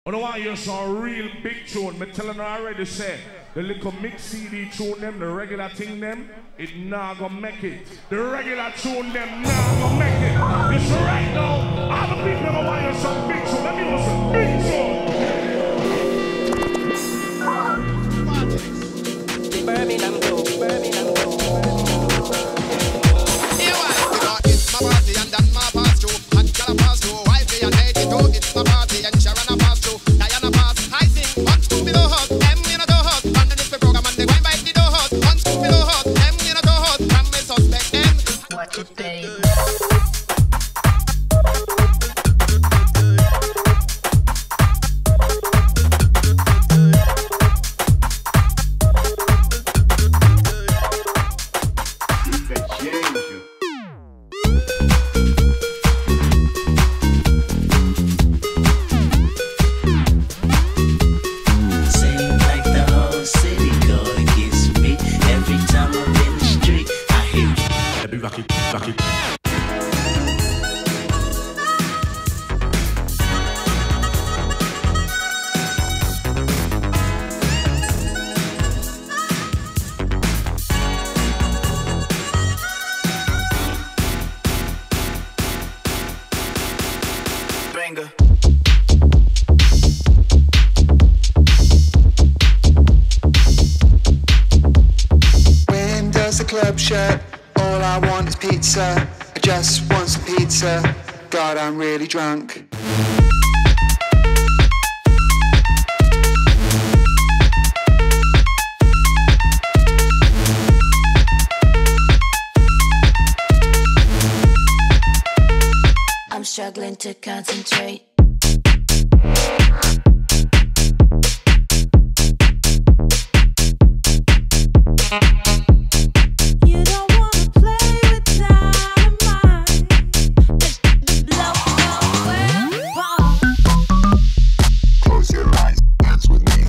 I don't want to hear some real big tune. Me telling her already say, the little mix CD tune them, the regular thing them, it not gonna make it. The regular tune them not gonna make it. This right now, all the people gonna want to hear some big tune. Let me hear some big tune. Birmingham go, Birmingham go. It's my party and that's my pass through. And gotta pass through. Wifey and lady too. It's my party and Sharon a pass through. Diana pass. I sing one scoop below hot. Them in a door hot. Underneath the program and they wine by the door hot. One scoop below hot. Them in a door hot. From me suspect them. Watch it, babe. When does the club shut? All I want is pizza. I just want some pizza. God, I'm really drunk. I'm struggling to concentrate. You don't wanna play with dynamite. Just blow apart. Close your eyes, dance with me.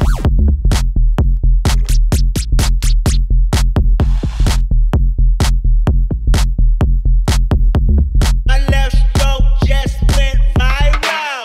My left stroke just went viral.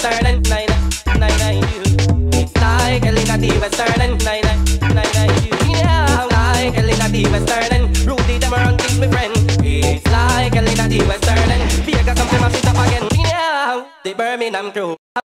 Western and 999 It's like Elena the Western and 999 Yeah, like Elena the Western and Rudy them around things my friend. It's like Elena the Western and Vegas come to my sit up again. Yeah, the Birmingham crew.